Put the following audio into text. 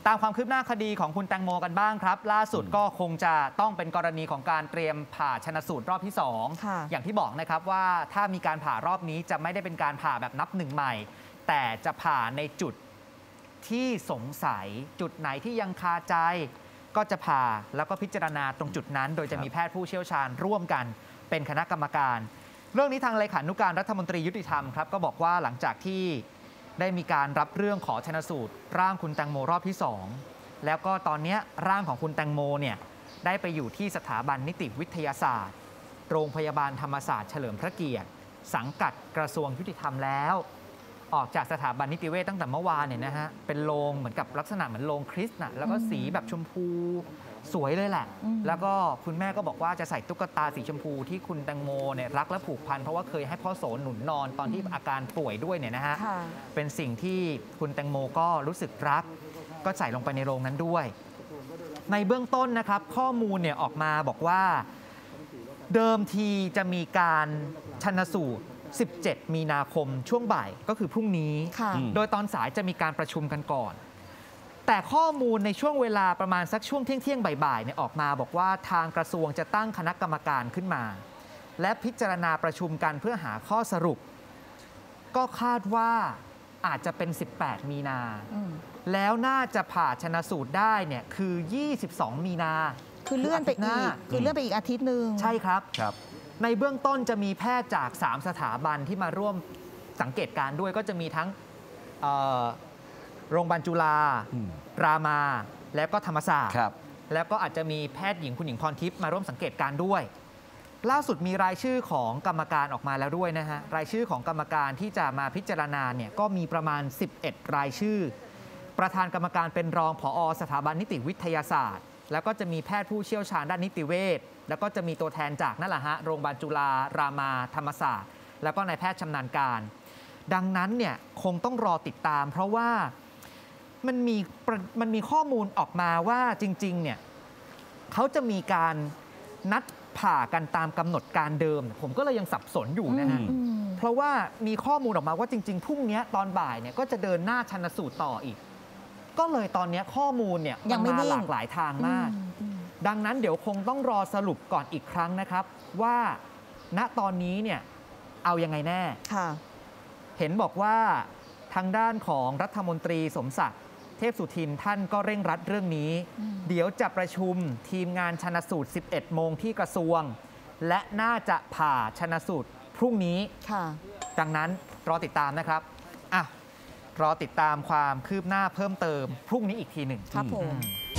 ตามความคืบหน้าคดีของคุณแตงโมกันบ้างครับล่าสุดก็คงจะต้องเป็นกรณีของการเตรียมผ่าชนสูตรรอบที่2อย่างที่บอกนะครับว่าถ้ามีการผ่ารอบนี้จะไม่ได้เป็นการผ่าแบบนับหนึ่งใหม่แต่จะผ่าในจุดที่สงสัยจุดไหนที่ยังคาใจก็จะผ่าแล้วก็พิจารณาตรงจุดนั้นโดยจะมีแพทย์ผู้เชี่ยวชาญร่วมกันเป็นคณะกรรมการเรื่องนี้ทางเลขานุการรัฐมนตรียุติธรรมครับก็บอกว่าหลังจากที่ได้มีการรับเรื่องขอชนสูตรร่างคุณแตงโมรอบที่2แล้วก็ตอนนี้ร่างของคุณแตงโมเนี่ยได้ไปอยู่ที่สถาบันนิติวิทยาศาสตร์โรงพยาบาลธรรมศาสตร์เฉลิมพระเกียรติสังกัดกระทรวงยุติธรรมแล้วออกจากสถาบันนิติเวชตั้งแต่เมื่อวานเนี่ยนะฮะเป็นโรงเหมือนกับลักษณะเหมือนโรงคริสต์นะแล้วก็สีแบบชมพูสวยเลยแหละแล้วก็คุณแม่ก็บอกว่าจะใส่ตุ๊กตาสีชมพูที่คุณแตงโมเนี่ยรักและผูกพันเพราะว่าเคยให้พ่อโสหนุนนอนตอนที่อาการป่วยด้วยเนี่ยนะฮะเป็นสิ่งที่คุณแตงโมก็รู้สึกรักก็ใส่ลงไปในโรงนั้นด้วยในเบื้องต้นนะครับข้อมูลเนี่ยออกมาบอกว่าเดิมทีจะมีการชันสูตร17 มีนาคมช่วงบ่ายก็คือพรุ่งนี้โดยตอนสายจะมีการประชุมกันก่อนแต่ข้อมูลในช่วงเวลาประมาณสักช่วงเที่ยงบ่ายเนี่ยออกมาบอกว่าทางกระทรวงจะตั้งคณะกรรมการขึ้นมาและพิจารณาประชุมกันเพื่อหาข้อสรุปก็คาดว่าอาจจะเป็น18 มีนาแล้วน่าจะผ่าชนะสูตรได้เนี่ยคือ22 มีนาคือเลื่อนไปอีกอาทิตย์หนึ่งใช่ครับในเบื้องต้นจะมีแพทย์จาก3 สถาบันที่มาร่วมสังเกตการด้วยก็จะมีทั้งโรงพยาบาลจุฬารามาแล้วก็ธรรมศาสตร์แล้วก็อาจจะมีแพทย์หญิงคุณหญิงพรทิพย์มาร่วมสังเกตการด้วยล่าสุดมีรายชื่อของกรรมการออกมาแล้วด้วยนะฮะรายชื่อของกรรมการที่จะมาพิจารณาเนี่ยก็มีประมาณ11 รายชื่อประธานกรรมการเป็นรองผอ.สถาบันนิติวิทยาศาสตร์แล้วก็จะมีแพทย์ผู้เชี่ยวชาญด้านนิติเวชแล้วก็จะมีตัวแทนจากนั่นแหละฮะโรงพยาบาลจุฬารามาธรรมศาสตร์แล้วก็นายแพทย์ชำนาญการดังนั้นเนี่ยคงต้องรอติดตามเพราะว่ามันมีข้อมูลออกมาว่าจริงๆเนี่ยเขาจะมีการนัดผ่ากันตามกำหนดการเดิมผมก็เลยยังสับสนอยู่นะฮะเพราะว่ามีข้อมูลออกมาว่าจริงๆพรุ่งนี้ตอนบ่ายเนี่ยก็จะเดินหน้าชันสูตรต่ออีกก็เลยตอนนี้ข้อมูลเนี่ยมันมาหลากหลายทางมากดังนั้นเดี๋ยวคงต้องรอสรุปก่อนอีกครั้งนะครับว่าณตอนนี้เนี่ยเอายังไงแน่เห็นบอกว่าทางด้านของรัฐมนตรีสมศักดิ์เทพสุทินท่านก็เร่งรัดเรื่องนี้เดี๋ยวจะประชุมทีมงานชันสูตร 11 โมงที่กระทรวงและน่าจะผ่าชันสูตรพรุ่งนี้ดังนั้นรอติดตามนะครับรอติดตามความคืบหน้าเพิ่มเติมพรุ่งนี้อีกทีหนึ่งครับผม